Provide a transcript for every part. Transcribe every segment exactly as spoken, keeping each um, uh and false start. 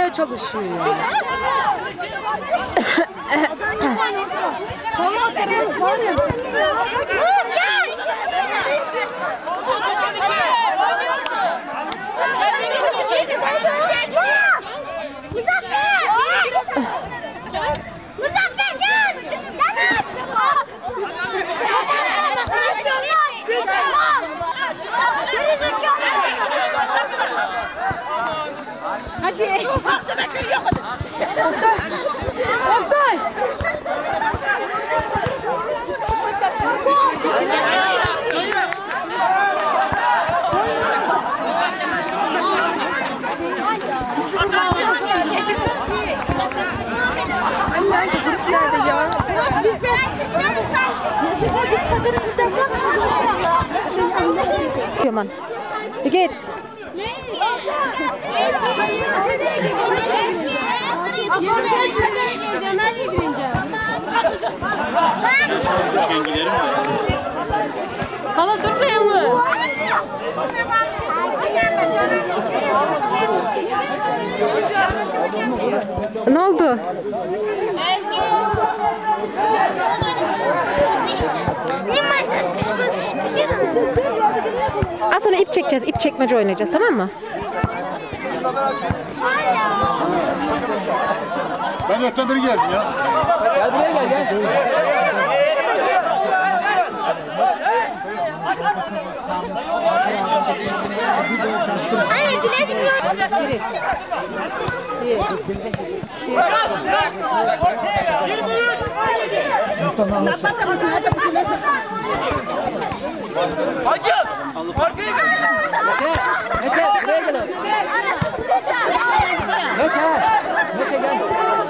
Böyle çalışıyor yani. Hadi. Oktay. Yaman. Wie geht's? Hala durmayın mı? Ne oldu? Az sonra ip çekeceğiz, ip çekmece oynayacağız, tamam mı? Ben yoktan beri geldim ya. Gel buraya gel gel. Anne güneş vuruyor. Hacı! Arkaya gel. Mete, Mete buraya gel. Mete, Mete gel.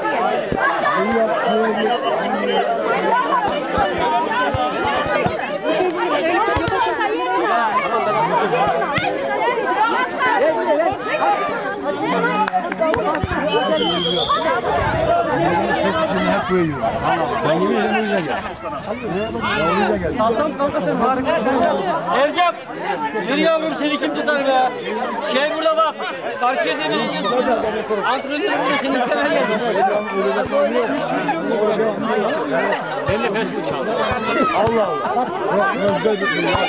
Şimdi hep böyle yiyor. Ben yemin ederim o yüzden geldim. Ben o yüzden geldim. Altan kankasın harika. Ercep, yürü yavrum seni kim tutar be? Şey burada bak, karşıya demeyin diyorsun. Antrenörün burada seni istemeye geldim. Ben de Facebook çaldım. Allah Allah. Bak ne güzel bir şey.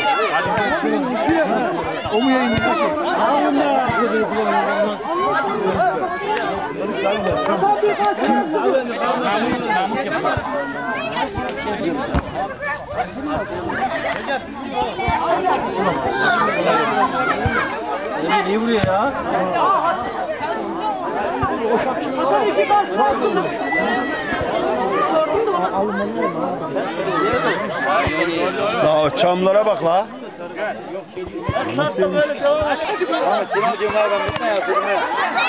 O mu yayınlıyor şey? İyi vuruyor ya. Ya çamlara bak la. Sattım böyle devam et. Ama çimacığım var ben bitme ya sürme.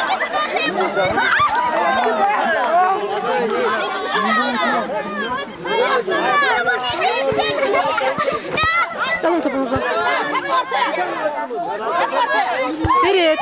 Alın topunuzu. Ferit.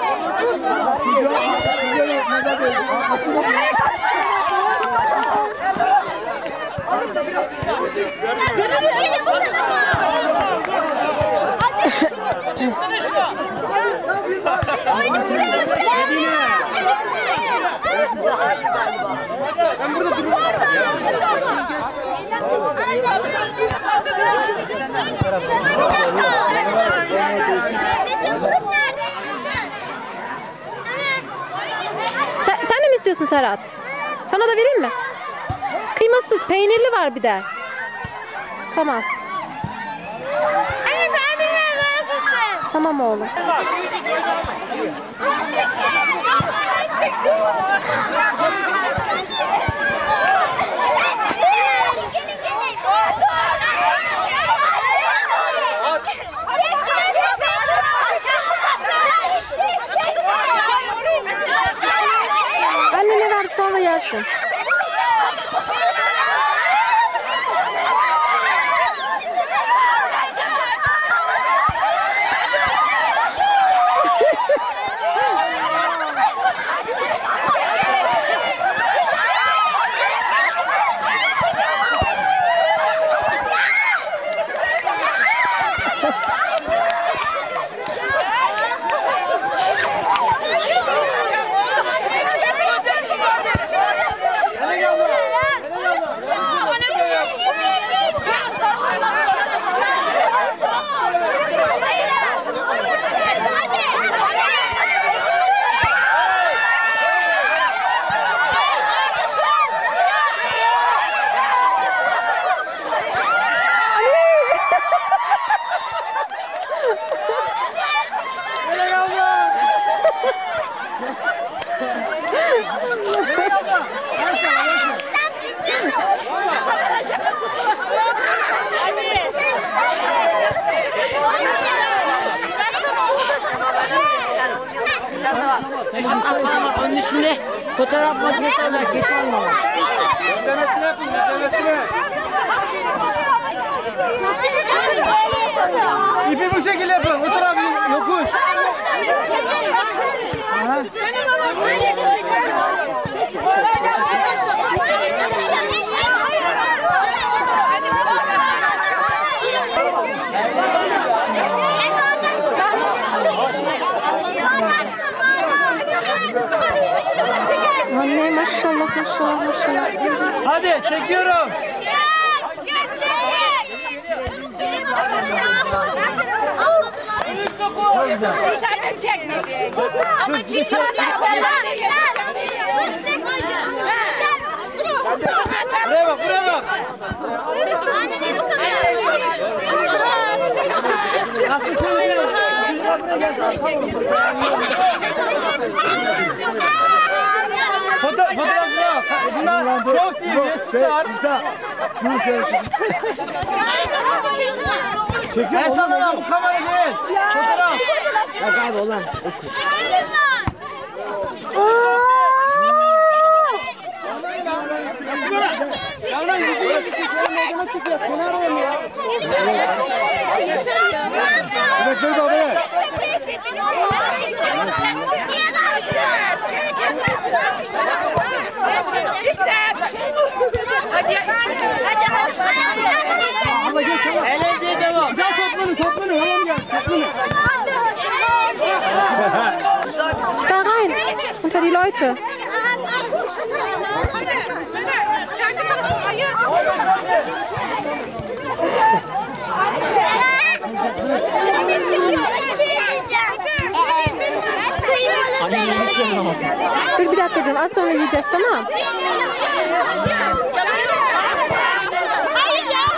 Sen, sen de mi istiyorsun Serhat? Sana da vereyim mi? Kıymasız, peynirli var bir de. Tamam. Anne ben bir Tamam oğlum. Annene ver sonra yersin. Işıklar falan var. Onun içinde fotoğraf makinesi olarak geçiyorlar. Demesine yapın, demesine. İpi bu şekilde yapın. O tarafı yokuş. Anne maşallah maşallah maşallah. Hadi çekiyorum. Çek çek çek. Çok güzel. Ama çek Buraya bak, buraya bak. Anne ne bu kadar? Foto fotoğrafına. Bunlar çok iyi. Süper. İsa, şunu şöyle çek. Ben sana bu kamera değil. Fotoğraf. Bak abi olan. Yavrum gidiyor. Meydana çıkıyor. Kenar oynuyor. Evet, dur da be. Hadi geç ama. Eğlenceye devam. Gel toplanın toplanın. Hemen gel toplanın. Da rein, unter die Leute. Dur bir dakika canım, az sonra yiyeceğiz, tamam? Hayır ya.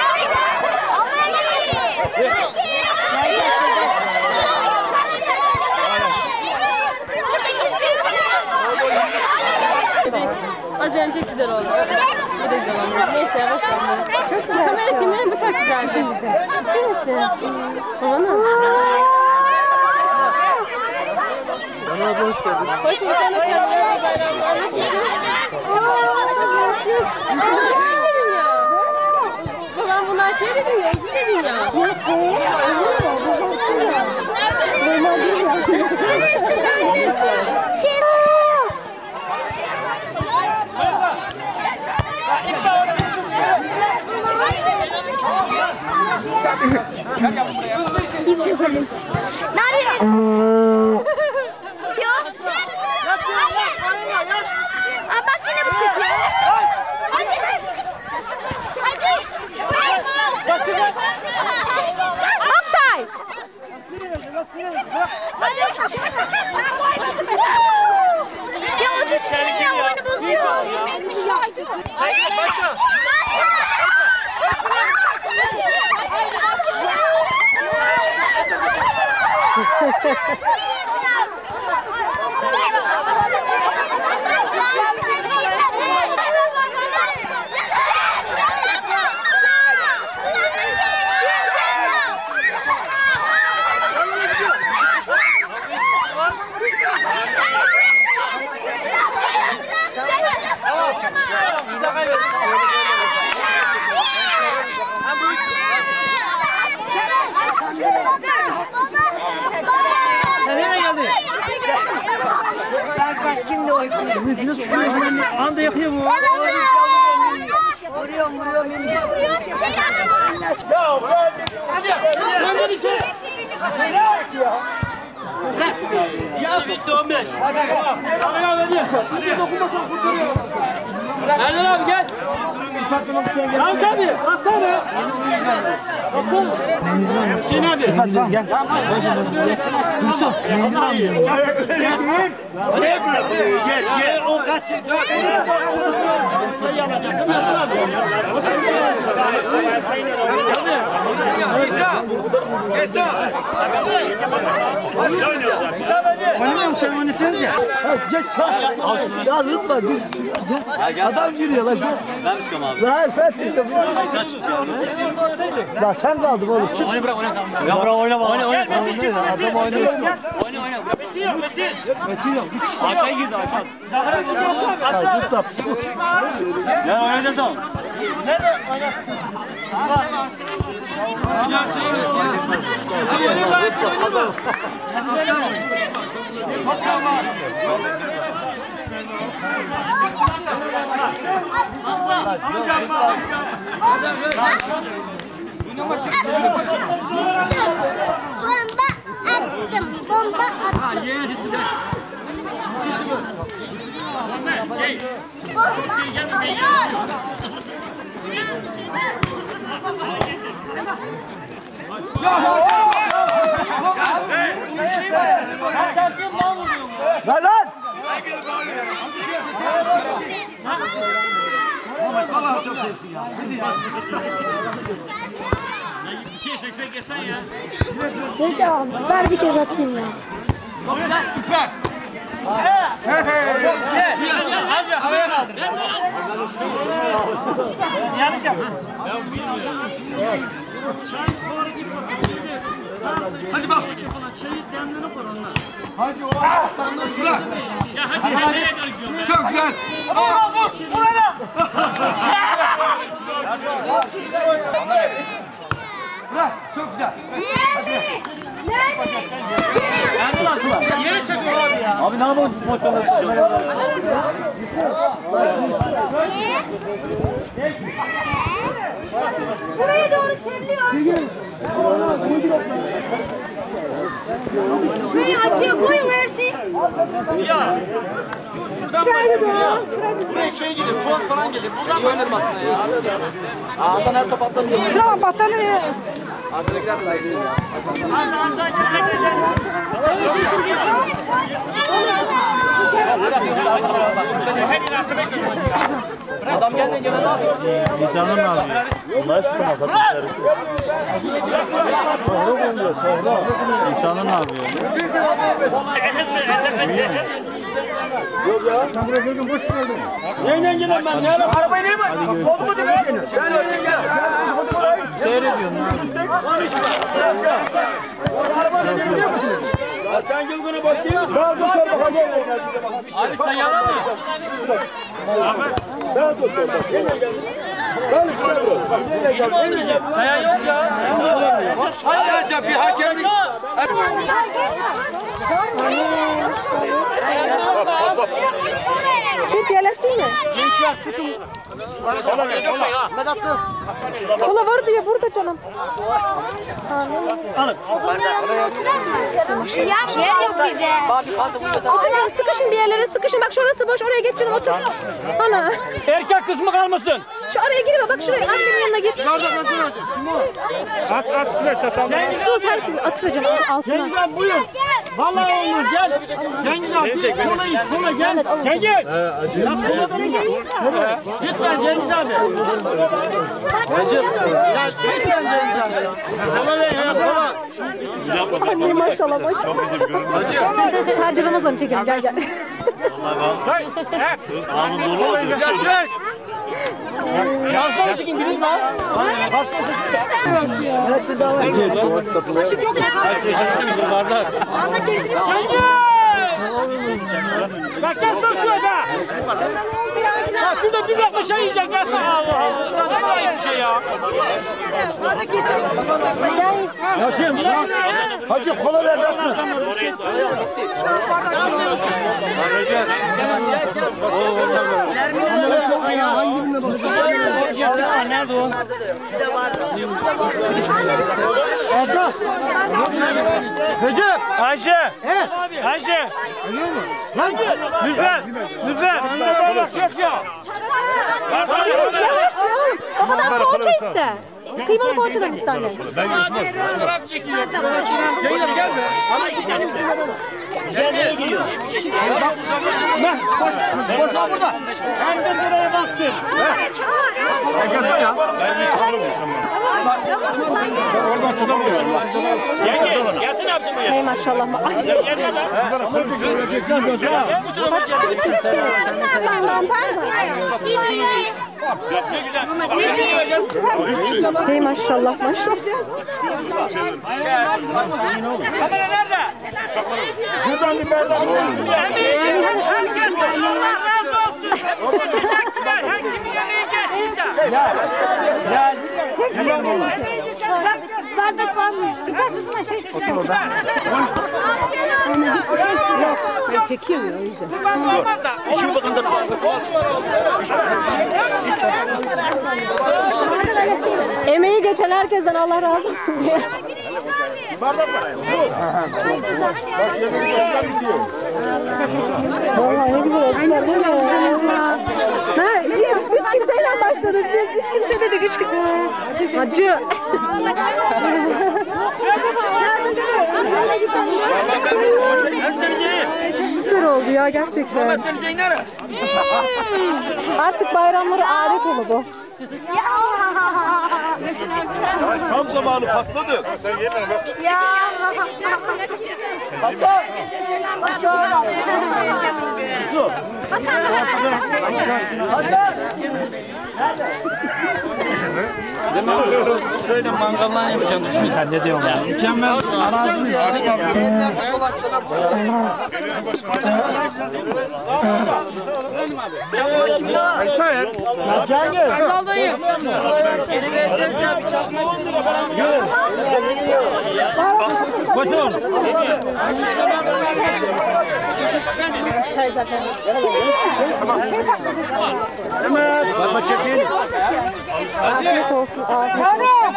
Az önce güzel oldu. Bu da güzel oldu. Neyse yavaş oldu. Çok güzel. Kamera filmleri bu çok güzeldi. Neresi? Babanın. Hoş bir tane kendine bayramlar. Nasıl yedin? Babam bunlar şey dedin ya, uzun dedin ya. Nerede? Yok. Aa, bak yine bu çekiyor. Hadi. Hadi. Oktay! Ya o çocuk ya oyunu bozuyor. Başla. Anda yakıyor bu. Vuruyorum vuruyorum. Hadi. Önden içeri. Ya bitti on beş. Hadi hadi. Hadi hadi. Hadi dokunmasın kurtarıyor. Erdal abi gel. Ramz abi. Ramz abi. Hüseyin abi. Hadi gel. Dursun. Gel. Gel. Gel. O kaç. Sayı alacak. Oynamıyor musun? Sen oynasınız ya. Geç. Ya lütfen. Gel. Adam giriyor lan. Ben mi çıkam abi? Lan sen çıktın. Sen çıkıyor. Lan sen kaldın oğlum. Çık. Ya bırak oynama. Oyna oyna. Adam oynuyor. Oyna oyna. Metin yok, Metin. Metin yok. Bir kişi Açay girdi, açay. Ya zıpla. Ya oynayacağız ama. Nerede oynarsın? Ya şey Şey oynayayım ben, eski oynayayım mı? Eski oynayayım mı? Bakalım abi. Bomba attım. Bomba attım. Lan lan. Vallahi çok sevdim ya. Bir şey seksen geçsen ya. Neyse abi ver bir kez atayım ya. Süper. He he. Abi havaya kaldır. Yanlış yap. Hadi bak. Şeyi demlenip var onlar. Hadi o. Bırak. Ya hadi sen nereye karışıyorsun? Çok güzel. Aa vur. Vur hele. Bırak. Çok güzel. Yeri çekiyor abi ya. Abi ne yapalım siz maçlarla? Buraya doğru seriliyor. Şurayı açıyor, koyun her şeyi. Ya. Şu şuradan başlıyor ya. Buraya şey gelir, toz falan gelir. Buradan oynarım aslında ya. Ağzından her top atlanıyor. Kral battaniye. Arkadakiler saygı ya. Az az daha gel. Adam gelmeyince ben ne yapayım? İnsanın ne yapıyor? Bunlar tutamaz. Atışları. Sonra mı oluyor? Sonra. İnsanın ne yapıyor? Neyle gelen ben? Ne yapayım? Arabayı niye bak? Oldu mu diye geliyor. Gel gel gel. Seyrediyorum abi. Arabayla geliyor musun? Sen gel bana bakayım. Ben bu tarafa gel. Abi sen yalan mı? Ben dur dur. Gel gel. Ben şuraya dur. Gel gel. Gel gel. Sayan yok ya. Arkadaşlar bir hakemlik. Tut yerleştin mi? Gençler tutun. Kola var diyor burada canım. Yer yok bize. Oturun sıkışın bir yerlere sıkışın. Bak şurası boş oraya geç canım otur. Ana. Erkek kısmı kalmasın. Şu araya girme bak şuraya annenin yanına gir. At at şuraya çatal. Sus herkes atıyor canım alsınlar. Cengiz abi buyur. Vallahi olmaz gel. Cengiz abi kola iç kola gel. Cengiz. Ya kola da mı? Lütfen Cengiz abi. Recep. Ya lütfen Cengiz abi ya. Kola ver ya kola. Anne maşallah maşallah. Sadece Ramazan çekelim gel gel. Ağzım dolu oldu. Yansana çekin biriniz lan. Bak gel sen şurada. Ya şurada bir dakika şey yiyecek gel sen. Allah Allah. Ne kadar ayıp bir şey ya. Hacım. Hacı kola ver. Hangi birine bakıyorsun? Nerede o? Bir de vardı. Erdoğan. Recep. Ayşe. Evet. Ayşe. Görüyor musun? Lan gel. Lütfen. Lütfen. Bana bak yok ya. Yavaş ya. Babadan poğaça iste. Kıymalı poğaçadan iste anne. Ben yaşımaz. Gel gel be. Sen nereye gidiyor? Lan koş. Koş lan burada. Ben de sıraya baktım. Gel ya. Ben hiç tanımıyorum. Oradan tutamıyorum. Gel gelsene abicim buraya. Hey maşallah. Ay. Gel gel lan. Ne güzel. Hey maşallah maşallah. Kamera nerede? Buradan bir bardak Emeği geçen herkesten Allah razı olsun. Hepsine teşekkürler. Her kimin yemeği geçtiyse. Gel. Gel oğlum. Bardak var mı? Bir bak tutma şey. Teşekkürler. Çekiyor ya o yüzden. Kurban olmaz da. İki bakın da bardak var. Emeği geçen herkesten Allah razı olsun diye. Bardak var. Vallahi ne güzel ettiler değil mi? Ha, iyi. Üç kimseyle başladık biz. Üç kimse dedik. Üç kimse. Acı. Süper oldu ya gerçekten. Artık bayramları adet oldu. Tam zamanı patladı. Sen yeme bak. Ya. Hasan. Hasan. Hasan. Şöyle mangaldan yapacağım düşün. Sen ne diyorsun ya? Mükemmel. Arazimiz. Aysa ya. Erdal'dayım. Seni vereceğiz ya bir çakma on lira falan. Koşun. Bakma çekin. Afiyet olsun. Afiyet olsun.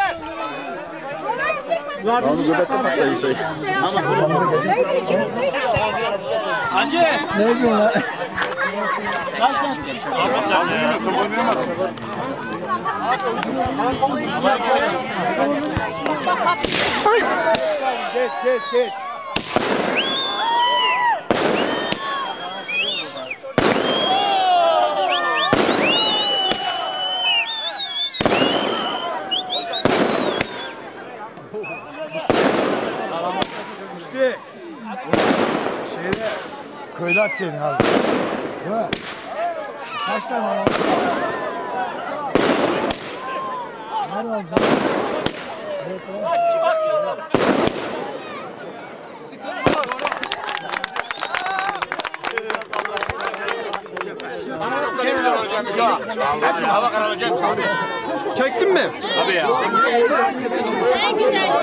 Onu göbekte patlayın. Hacı. Ne yapıyorsun lan? Geç geç geç. İşte şeyde köyde atacaksın abi. Değil mi? Kaç tane var? Nerede var? Hava kararacak. Çektin mi? Tabii ya. En güzel.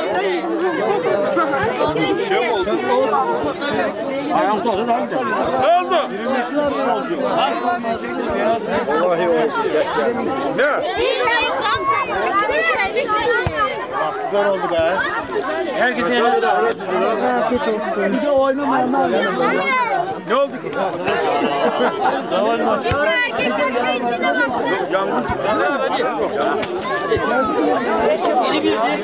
Ayağım sorun abi. Ne oldu? Ne? Süper oldu be. Herkese eline sağlık. Afiyet olsun. Bir de oynamayanlar. Ne oldu ki? Erkekler çay içine baksın. Yangın Biri bir de.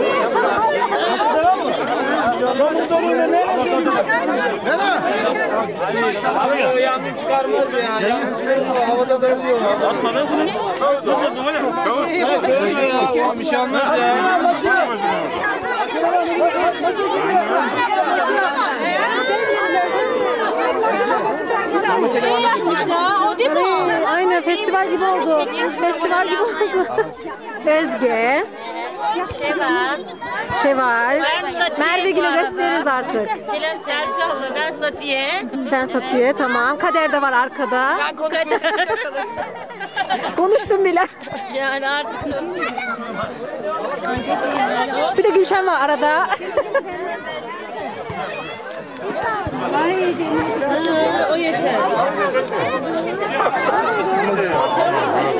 O yangın çıkarmaz ya. Yangın çıkarmaz. Havada dövüyor. Atma nasıl? Atma hadi. Bir şey olmaz ya. İyi yapmış ya. O değil mi o? Aynen festival gibi oldu. Festival gibi oldu. Özge, Şeval. Şeval, Ben Satiye Merve bu Gül'ü arada. gösteririz artık. Selam Serpil abla, ben Satiye. Sen Satiye tamam. Kader de var arkada. Ben konuşmak Konuştum bile. Yani artık çok. Bir de Gülşen var arada. Ha, o yeter.